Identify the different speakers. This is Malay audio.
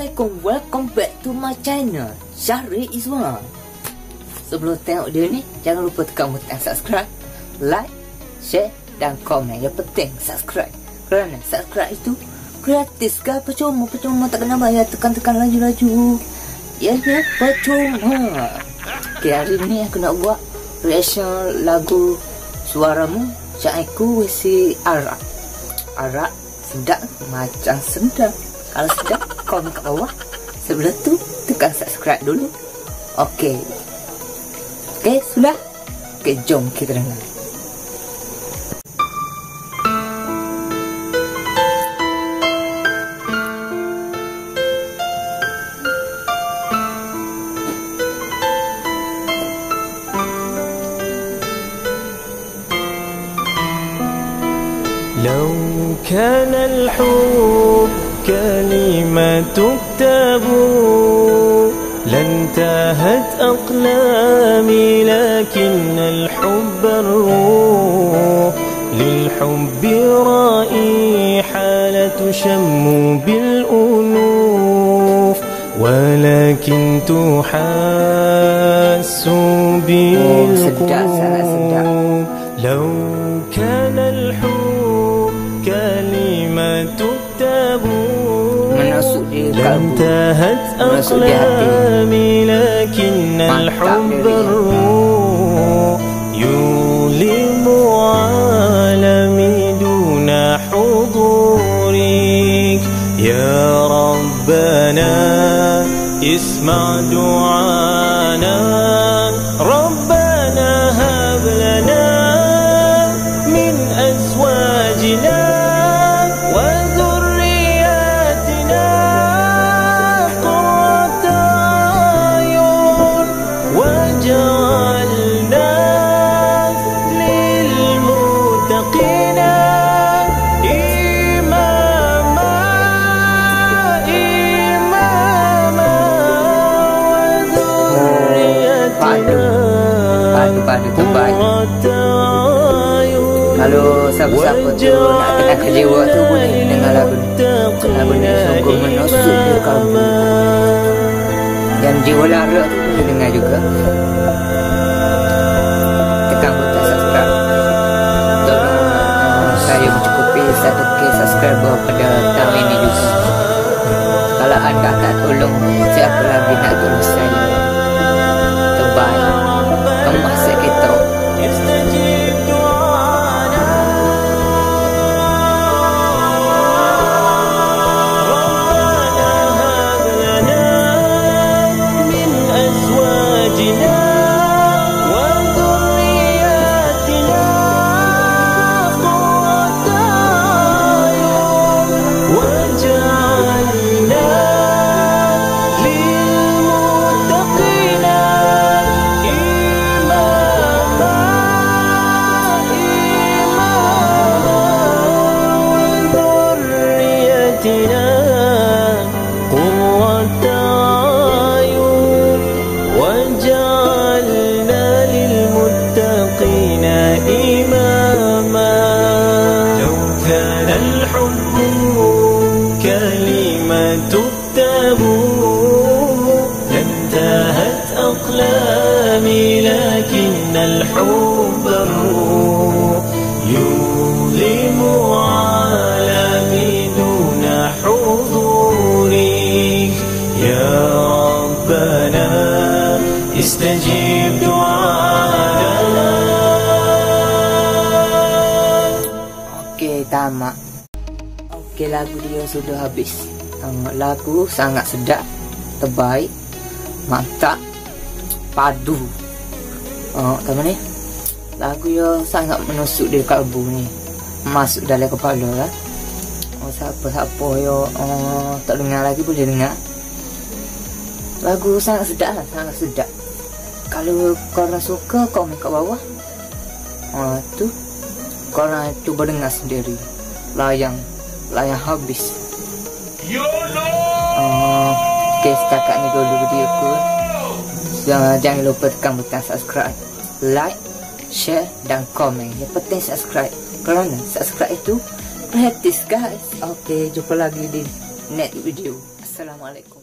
Speaker 1: Assalamualaikum, welcome back to my channel Syahri Izwan. Sebelum tengok dia ni, jangan lupa tekan butang subscribe, like, share dan komen. Yang penting subscribe, kerana subscribe itu gratis ke, percuma tak kena bayar. Tekan laju-laju, ianya percuma. Okay, hari ni aku nak buat reaction lagu Suaramu Caiku Wesi Arak. Arak sedap macam sedap. Kalau sedap, komen kat bawah. Sebelum tu, tekan subscribe dulu. Okey, sudah. Okey, jom kita dengar.
Speaker 2: لو كان الحب كلمة تكتب لانتهت أقلامي، لكن الحب الروح للحب رائحة لا تشم بالأنوف، ولكن تحس بالقلوب. لو كان الحب كلمة تكتب لانتهت أقلامي، لكن الحب الروح يؤلم عالمي دون حضورك. يا ربنا اسمع دعانا، ربنا هب لنا من أزواجنا وذرياتنا قرة أعين، واجعلنا للمتقين إماما وذرياتنا قرة أعين.
Speaker 1: Kalau siapa-siapa tu nak tenang jiwa tu, boleh dengar lagu ni. Lagu ni sungguh menusuk di kalbu. Dan jiwa lara tu boleh dengar juga. Tekan butang subscribe. Tolong saya mencukupi 1k subscriber pada tahun ini juga. Kalau anda tak tolong, siapa lagi nak tolong saya? Terbaik emas kita.
Speaker 2: تكتب لانتهت أقلامي، لكن الحب الروح يظلم عالمي دون حضورك. يا ربنا استجيب دعانا.
Speaker 1: Okey, tamat. Okey, lagu dia sudah habis. Lagu sangat sedap, terbaik, mantap, padu. Tahu ni? Lagu dia sangat menusuk di kalbu ni, masuk dalam kepala lah. Siapa-siapa yo tak dengar lagi boleh dengar. Lagu sangat sedap lah, sangat sedap. Kalau korang suka, komen kat bawah. Tu korang cuba dengar sendiri. Layang habis. Okey, setakat ni dulu video aku. Jangan lupa tekan butang subscribe, like, share dan komen. Yang penting subscribe, kerana subscribe itu gratis guys. Okey, jumpa lagi di next video. Assalamualaikum.